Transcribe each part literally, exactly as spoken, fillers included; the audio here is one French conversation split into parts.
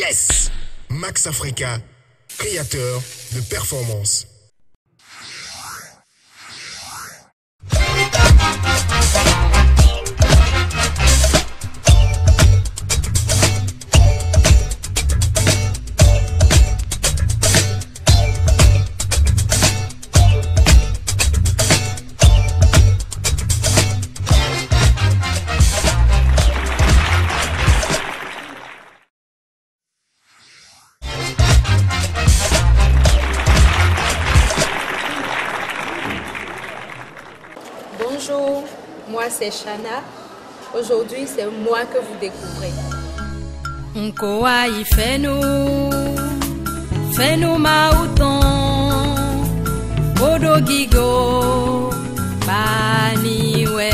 Yes! Max Africa, créateur de performance. Bonjour, moi c'est Shana. Aujourd'hui, c'est moi que vous découvrez. Nkoai fenu, fenu mauton, odogigo, baniwe.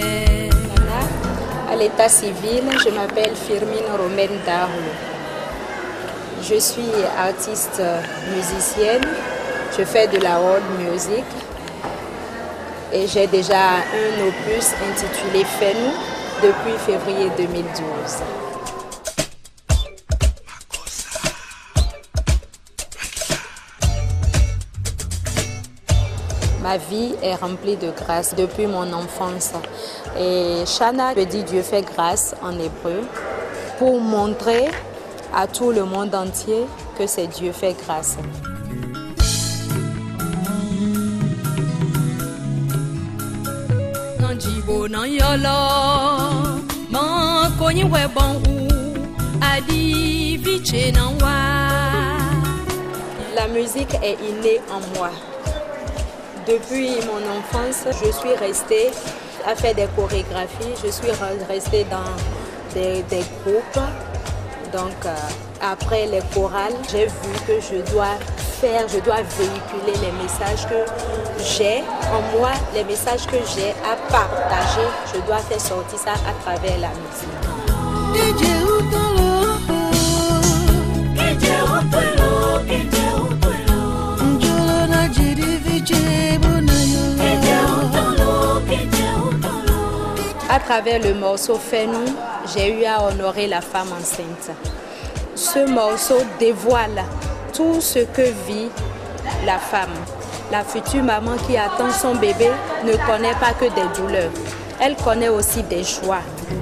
À l'état civil, je m'appelle Firmine Romaine Darlo. Je suis artiste musicienne, je fais de la world music. Et j'ai déjà un opus intitulé Fais-nous depuis février deux mille douze. Ma vie est remplie de grâce depuis mon enfance. Et Shana veut dire Dieu fait grâce en hébreu pour montrer à tout le monde entier que c'est Dieu fait grâce. La musique est innée en moi. Depuis mon enfance, je suis restée à faire des chorégraphies, je suis restée dans des, des groupes. Donc euh, après les chorales, j'ai vu que je dois faire, je dois véhiculer les messages que j'ai en moi, les messages que j'ai à partager. Je dois faire sortir ça à travers la musique. À travers le morceau Fais-nous, j'ai eu à honorer la femme enceinte. Ce morceau dévoile tout ce que vit la femme. La future maman qui attend son bébé ne connaît pas que des douleurs. Elle connaît aussi des joies.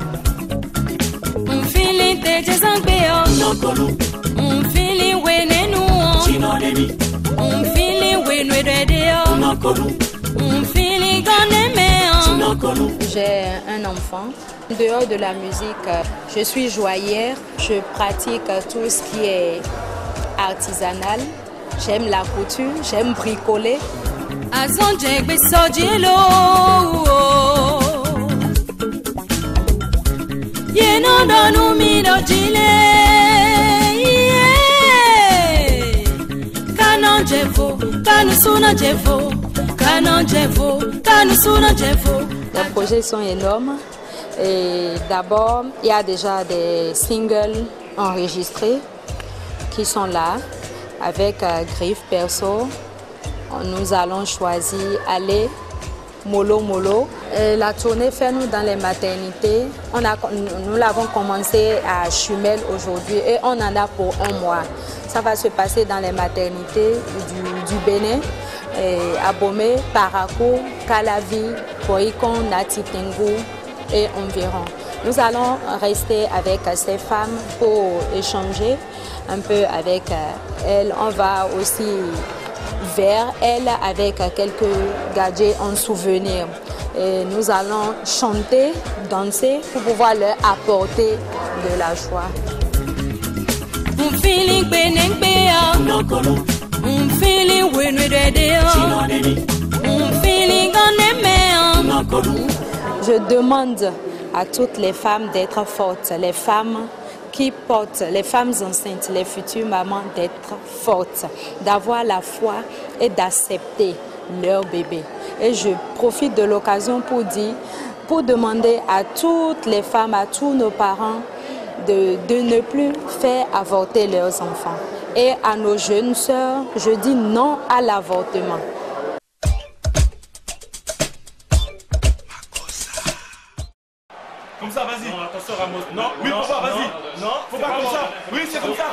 J'ai un enfant. Dehors de la musique, je suis joaillère. Je pratique tout ce qui est artisanal. J'aime la couture, j'aime bricoler. Les projets sont énormes. Et d'abord, il y a déjà des singles enregistrés qui sont là avec euh, Griffe Perso. Nous allons choisir Aller, Molo Molo. Et la tournée Fais-nous dans les maternités. On a, nous l'avons commencé à Chumel aujourd'hui et on en a pour un mois. Ça va se passer dans les maternités du, du Bénin, et Abomey, Parakou, Calavi, Boikon, Natitengu et environ. Nous allons rester avec ces femmes pour échanger un peu avec elles. On va aussi vers elles avec quelques gadgets en souvenir. Et nous allons chanter, danser pour pouvoir leur apporter de la joie. Je demande à toutes les femmes d'être fortes, les femmes qui portent, les femmes enceintes, les futures mamans d'être fortes, d'avoir la foi et d'accepter leur bébé. Et je profite de l'occasion pour dire, pour demander à toutes les femmes, à tous nos parents, de, de ne plus faire avorter leurs enfants. Et à nos jeunes sœurs, je dis non à l'avortement. Comme ça, vas-y. Non, attention Ramos. Non, oui, faut pas, vas-y. Non, faut pas comme ça. Oui, c'est comme ça.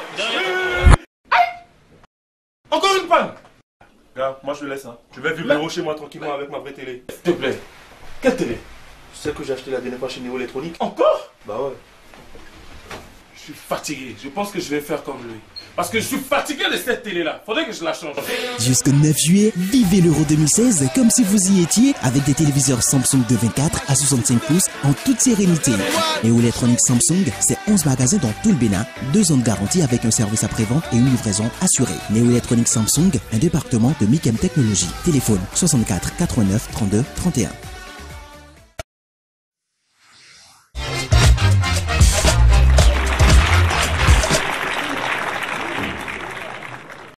Encore une panne. Gars, moi je le laisse, hein. Je vais vivre chez moi tranquillement avec ma vraie télé. S'il te plaît. Quelle télé? Tu sais que j'ai acheté la dernière fois chez Néo Électronique? Encore? Bah ouais. Je suis fatigué. Je pense que je vais faire comme lui. Parce que je suis fatigué de cette télé-là. Faudrait que je la change. Jusqu'au neuf juillet, vivez l'Euro deux mille seize comme si vous y étiez avec des téléviseurs Samsung de vingt-quatre à soixante-cinq pouces en toute sérénité. Néo Électronique Samsung, c'est onze magasins dans tout le Bénin, deux ans de garantie avec un service après-vente et une livraison assurée. Néo Électronique Samsung, un département de Mikem Technologies. Téléphone soixante-quatre quatre-vingt-neuf trente-deux trente et un.